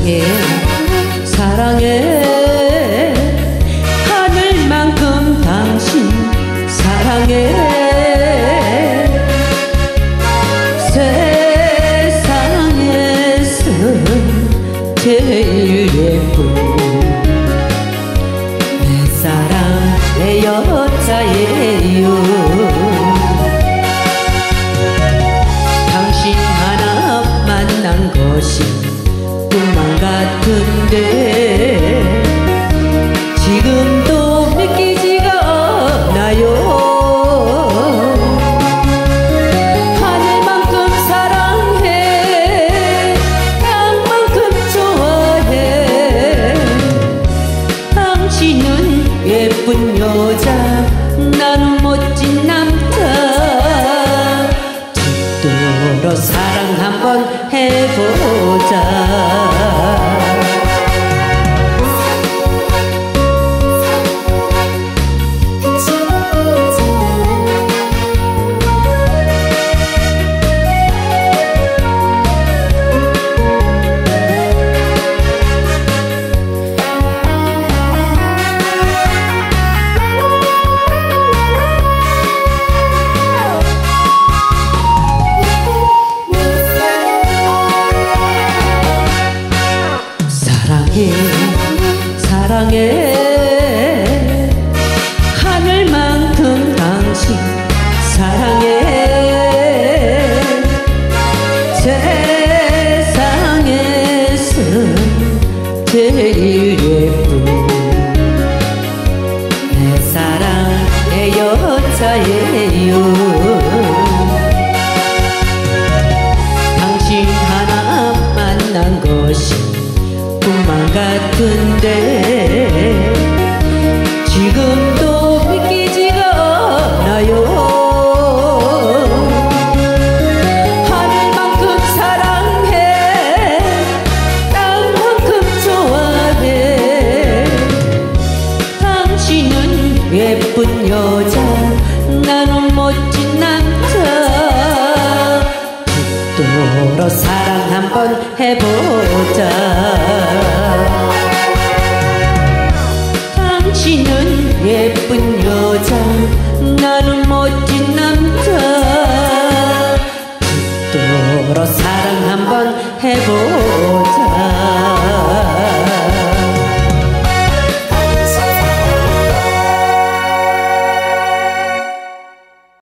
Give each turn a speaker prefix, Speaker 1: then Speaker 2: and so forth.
Speaker 1: 사랑해 사랑해 하늘만큼 당신 사랑해 세상에서 제일 예쁜 내 사랑 내 여자예요. 당신 하나 만난 것이 꿈만 같은데 지금도 믿기지가 않아요. 하늘만큼 사랑해 땅만큼 좋아해. 당신은 예쁜 여자 나는 멋진 남자. 죽도록 사랑 한번 해보자. 사랑해 하늘만큼 당신 사랑해 세상에서 제일 예쁜 내 사랑 내 여자예요. 당신 하나 만난 것이 꿈만 같은데 지금도 믿기지가 않아요. 하늘만큼 사랑해 땅만큼 좋아해. 당신은 예쁜 여자 나는 멋진 남자. 죽도록 사랑 한번 해보자. 당신은 예쁜 여자 나는 멋진 남자. 죽도록 사랑 한번 해보자.